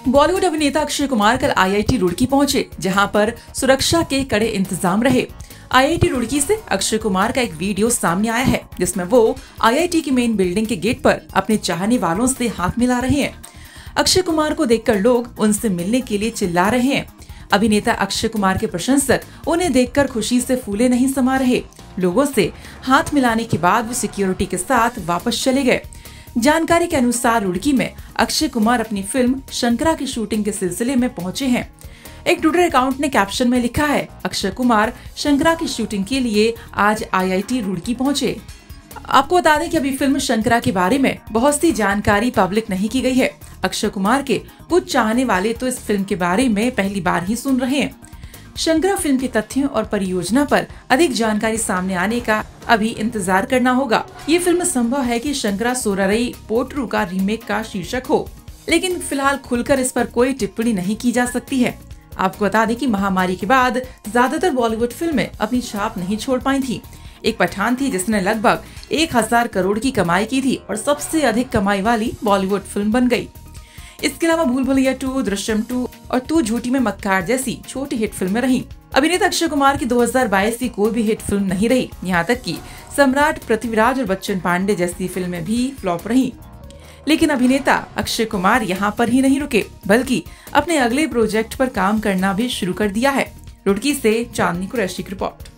बॉलीवुड अभिनेता अक्षय कुमार कल आईआईटी रुड़की पहुंचे, जहां पर सुरक्षा के कड़े इंतजाम रहे। आईआईटी रुड़की से अक्षय कुमार का एक वीडियो सामने आया है, जिसमें वो आईआईटी की मेन बिल्डिंग के गेट पर अपने चाहने वालों से हाथ मिला रहे हैं। अक्षय कुमार को देखकर लोग उनसे मिलने के लिए चिल्ला रहे हैं। अभिनेता अक्षय कुमार के प्रशंसक उन्हें देखकर खुशी से फूले नहीं समा रहे। लोगों से हाथ मिलाने के बाद वो सिक्योरिटी के साथ वापस चले गए। जानकारी के अनुसार रुड़की में अक्षय कुमार अपनी फिल्म शंकरा की शूटिंग के सिलसिले में पहुंचे हैं। एक ट्विटर अकाउंट ने कैप्शन में लिखा है, अक्षय कुमार शंकरा की शूटिंग के लिए आज आईआईटी रुड़की पहुंचे। आपको बता दें कि अभी फिल्म शंकरा के बारे में बहुत सी जानकारी पब्लिक नहीं की गई है। अक्षय कुमार के कुछ चाहने वाले तो इस फिल्म के बारे में पहली बार ही सुन रहे हैं। शंकरा फिल्म के तथ्यों और परियोजना पर अधिक जानकारी सामने आने का अभी इंतजार करना होगा। ये फिल्म संभव है कि शंकरा सोरारई पोट्रू का रीमेक का शीर्षक हो, लेकिन फिलहाल खुलकर इस पर कोई टिप्पणी नहीं की जा सकती है। आपको बता दें कि महामारी के बाद ज्यादातर बॉलीवुड फिल्में अपनी छाप नहीं छोड़ पाई थी। एक पठान थी जिसने लगभग 1000 करोड़ की कमाई की थी और सबसे अधिक कमाई वाली बॉलीवुड फिल्म बन गई। इसके अलावा भूल भुलैया 2, दृश्यम 2 और तू झूठी में मक्कार जैसी छोटी हिट फिल्में रहीं। अभिनेता अक्षय कुमार की 2022 की कोई भी हिट फिल्म नहीं रही। यहाँ तक कि सम्राट, पृथ्वीराज और बच्चन पांडे जैसी फिल्में भी फ्लॉप रहीं। लेकिन अभिनेता अक्षय कुमार यहाँ पर ही नहीं रुके, बल्कि अपने अगले प्रोजेक्ट पर काम करना भी शुरू कर दिया है। रुड़की से चांदनी कुरैशी की रिपोर्ट।